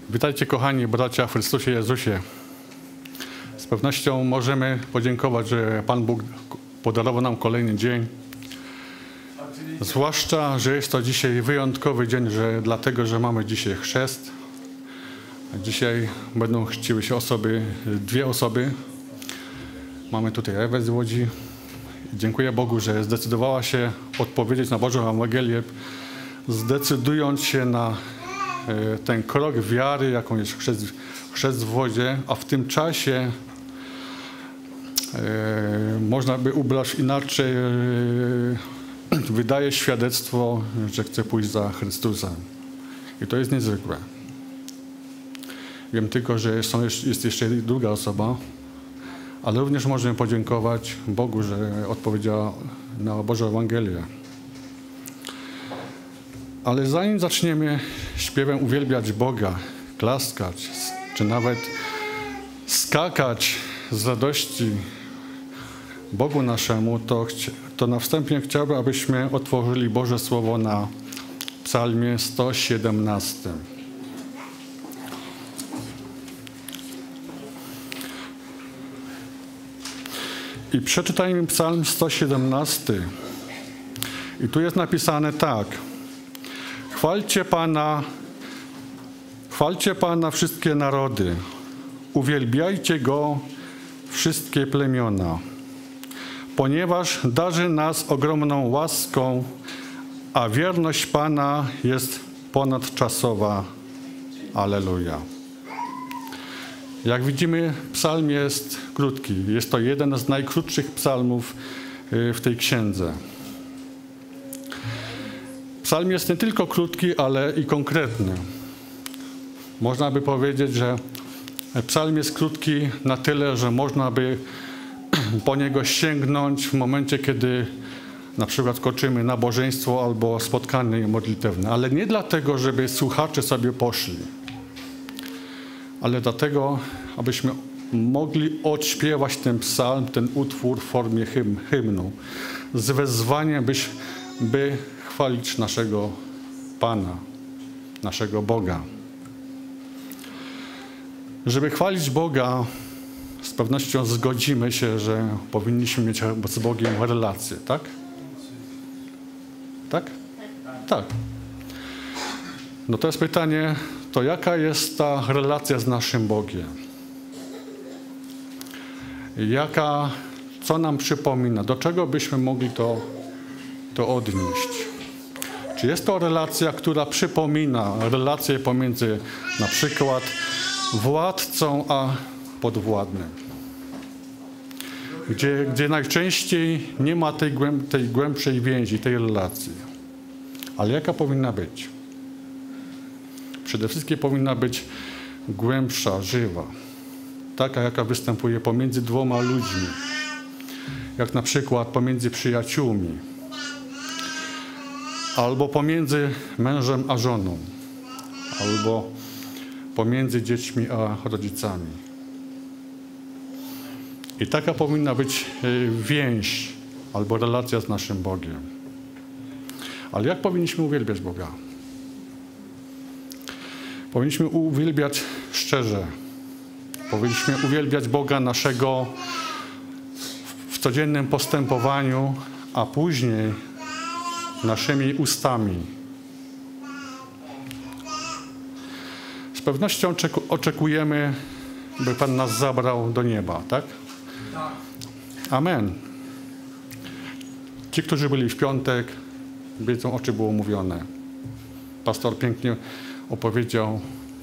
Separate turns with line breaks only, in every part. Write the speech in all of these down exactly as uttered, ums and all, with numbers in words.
Witajcie kochani bracia w Chrystusie Jezusie. Z pewnością możemy podziękować, że Pan Bóg podarował nam kolejny dzień. Zwłaszcza, że jest to dzisiaj wyjątkowy dzień, że dlatego, że mamy dzisiaj chrzest. Dzisiaj będą chrzciły się osoby, dwie osoby. Mamy tutaj Ewę z Łodzi. Dziękuję Bogu, że zdecydowała się odpowiedzieć na Bożą Ewangelię, zdecydując się na ten krok wiary, jaką jest chrzest, chrzest w wodzie, a w tym czasie e, można by ubrać inaczej, e, wydaje świadectwo, że chce pójść za Chrystusem. I to jest niezwykłe. Wiem tylko, że są, jest jeszcze druga osoba, ale również możemy podziękować Bogu, że odpowiedziała na Bożą Ewangelię. Ale zanim zaczniemy śpiewem uwielbiać Boga, klaskać, czy nawet skakać z radości Bogu naszemu, to, to na wstępie chciałbym, abyśmy otworzyli Boże Słowo na Psalmie sto siedemnastym. I przeczytajmy Psalm sto siedemnasty. I tu jest napisane tak. Chwalcie Pana, chwalcie Pana wszystkie narody, uwielbiajcie Go wszystkie plemiona, ponieważ darzy nas ogromną łaską, a wierność Pana jest ponadczasowa. Alleluja. Jak widzimy, psalm jest krótki. Jest to jeden z najkrótszych psalmów w tej księdze. Psalm jest nie tylko krótki, ale i konkretny. Można by powiedzieć, że psalm jest krótki na tyle, że można by po niego sięgnąć w momencie, kiedy na przykład kończymy nabożeństwo albo spotkanie modlitewne. Ale nie dlatego, żeby słuchacze sobie poszli, ale dlatego, abyśmy mogli odśpiewać ten psalm, ten utwór w formie hymn, hymnu, z wezwaniem, byś, by chwalić naszego Pana, naszego Boga. Żeby chwalić Boga, z pewnością zgodzimy się, że powinniśmy mieć z Bogiem relację, tak? Tak? Tak. No to jest pytanie, to jaka jest ta relacja z naszym Bogiem? Jaka, co nam przypomina? Do czego byśmy mogli to, to odnieść? Czy jest to relacja, która przypomina relację pomiędzy na przykład władcą a podwładnym? Gdzie, gdzie najczęściej nie ma tej, głęb, tej głębszej więzi, tej relacji. Ale jaka powinna być? Przede wszystkim powinna być głębsza, żywa. Taka, jaka występuje pomiędzy dwoma ludźmi. Jak na przykład pomiędzy przyjaciółmi. Albo pomiędzy mężem a żoną. Albo pomiędzy dziećmi a rodzicami. I taka powinna być więź albo relacja z naszym Bogiem. Ale jak powinniśmy uwielbiać Boga? Powinniśmy uwielbiać szczerze. Powinniśmy uwielbiać Boga naszego w codziennym postępowaniu, a później naszymi ustami. Z pewnością oczekujemy, by Pan nas zabrał do nieba, tak? Amen. Ci, którzy byli w piątek, wiedzą, o czym było mówione. Pastor pięknie opowiedział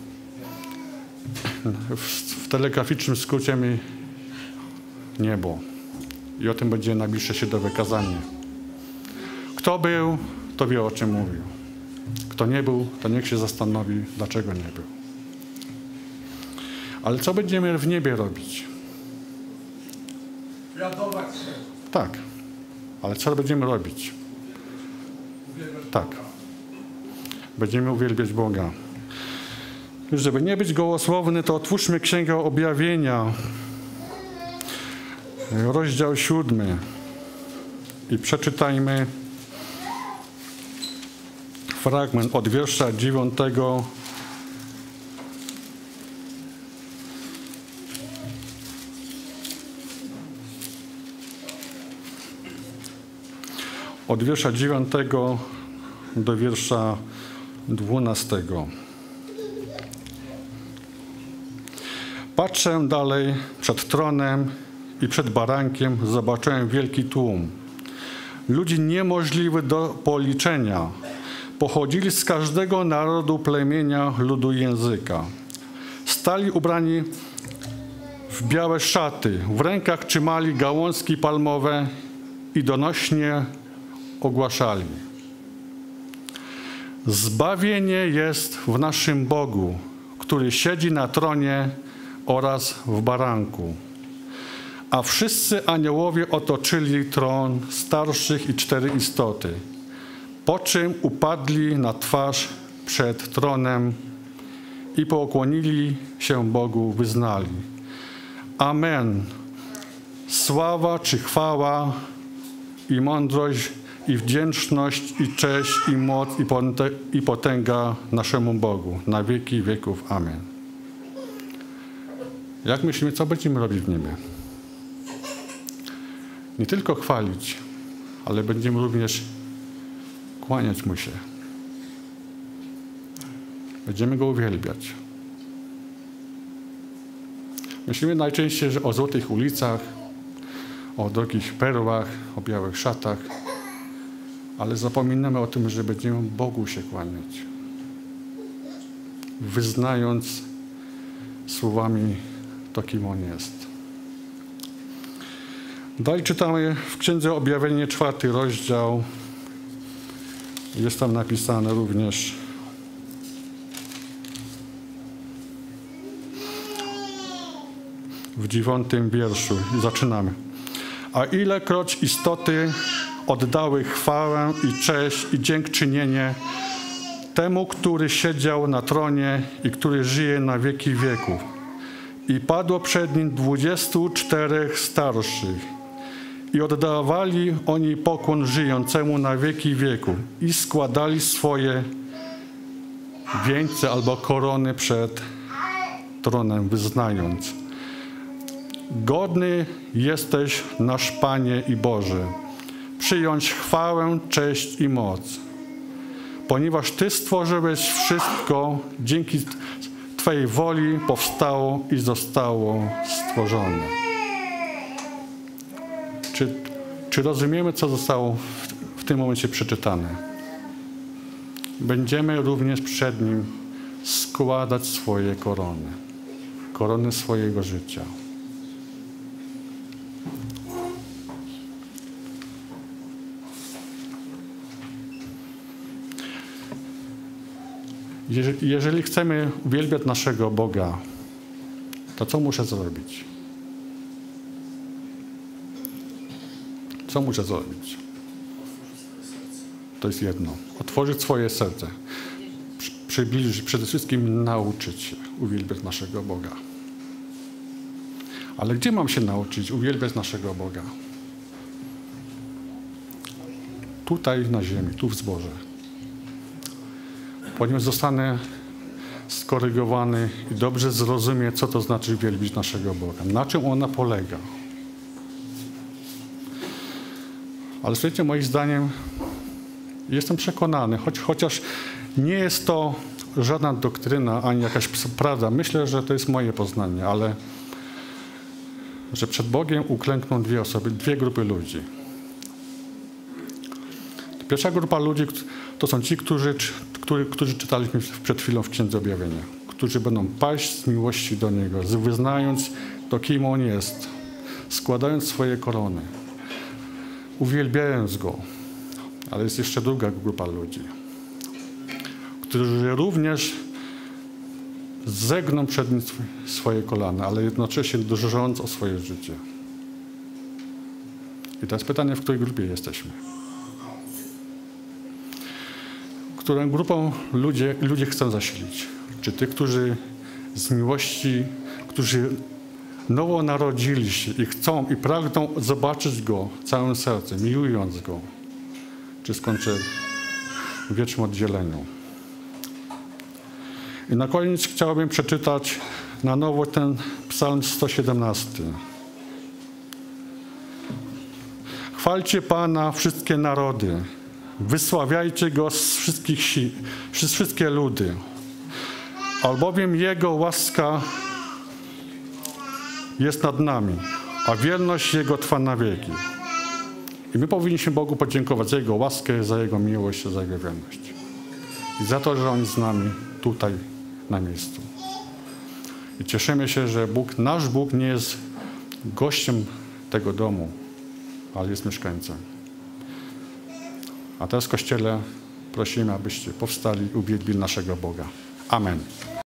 w, w telegraficznym skrócie mi niebo. I o tym będzie najbliższe środowe kazanie. Kto był, to wie, o czym mówił. Kto nie był, to niech się zastanowi, dlaczego nie był. Ale co będziemy w niebie robić?
Radować się.
Tak. Ale co będziemy robić? Tak. Będziemy uwielbiać Boga. Już żeby nie być gołosłowny, to otwórzmy Księgę Objawienia, rozdział siódmy i przeczytajmy fragment od wiersza dziewiątego od wiersza dziewiątego do wiersza dwunastego. Patrzę dalej przed tronem i przed barankiem zobaczyłem wielki tłum. Ludzi niemożliwych do policzenia. Pochodzili z każdego narodu, plemienia, ludu i języka. Stali ubrani w białe szaty, w rękach trzymali gałązki palmowe i donośnie ogłaszali: zbawienie jest w naszym Bogu, który siedzi na tronie oraz w baranku. A wszyscy aniołowie otoczyli tron starszych i cztery istoty, po czym upadli na twarz przed tronem i pokłonili się Bogu, wyznali: Amen. Sława czy chwała i mądrość i wdzięczność i cześć i moc i potęga naszemu Bogu na wieki wieków. Amen. Jak myślimy, co będziemy robić w niebie? Nie tylko chwalić, ale będziemy również kłaniać Mu się. Będziemy Go uwielbiać. Myślimy najczęściej że o złotych ulicach, o drogich perłach, o białych szatach, ale zapominamy o tym, że będziemy Bogu się kłaniać, wyznając słowami to, kim On jest. Dalej czytamy w Księdze Objawienie, czwarty rozdział. Jest tam napisane również w dziewiątym wierszu. I zaczynamy. A ilekroć istoty oddały chwałę i cześć i dziękczynienie temu, który siedział na tronie i który żyje na wieki wieków. I padło przed nim dwudziestu czterech starszych. I oddawali oni pokłon żyjącemu na wieki wieków i składali swoje wieńce albo korony przed tronem, wyznając: godny jesteś, nasz Panie i Boże, przyjąć chwałę, cześć i moc, ponieważ Ty stworzyłeś wszystko, dzięki Twojej woli powstało i zostało stworzone. Czy, czy rozumiemy, co zostało w, w tym momencie przeczytane? Będziemy również przed Nim składać swoje korony, korony swojego życia. Jeżeli chcemy uwielbiać naszego Boga, to co muszę zrobić? Co muszę zrobić? To jest jedno. Otworzyć swoje serce. Przybliżyć, przede wszystkim nauczyć się uwielbiać naszego Boga. Ale gdzie mam się nauczyć uwielbiać naszego Boga? Tutaj na ziemi, tu w zborze. Ponieważ zostanę skorygowany i dobrze zrozumie, co to znaczy wielbić naszego Boga. Na czym ona polega. Ale słuchajcie, moim zdaniem, jestem przekonany, choć, chociaż nie jest to żadna doktryna, ani jakaś prawda. Myślę, że to jest moje poznanie, ale że przed Bogiem uklękną dwie osoby, dwie grupy ludzi. Pierwsza grupa ludzi to są ci, którzy, którzy, którzy czytaliśmy przed chwilą w Księdze Objawienia, którzy będą paść z miłości do Niego, wyznając to, kim On jest, składając swoje korony, uwielbiając Go. Ale jest jeszcze druga grupa ludzi, którzy również zegną przed Nim swoje kolana, ale jednocześnie drżąc o swoje życie. I to jest pytanie, w której grupie jesteśmy. Którą grupą ludzie, ludzie chcą zasilić? Czy tych, którzy z miłości, którzy nowo narodzili się i chcą i pragną zobaczyć Go całym sercem, miłując Go? Czy skończę w wiecznym oddzieleniu? I na koniec chciałbym przeczytać na nowo ten Psalm sto siedemnasty. Chwalcie Pana wszystkie narody, wysławiajcie Go z wszystkich si- przez wszystkie ludy, albowiem Jego łaska jest nad nami, a wierność Jego trwa na wieki. I my powinniśmy Bogu podziękować za Jego łaskę, za Jego miłość, za Jego wierność. I za to, że On jest z nami tutaj na miejscu. I cieszymy się, że Bóg, nasz Bóg nie jest gościem tego domu, ale jest mieszkańcem. A teraz w Kościele prosimy, abyście powstali i uwielbili naszego Boga. Amen.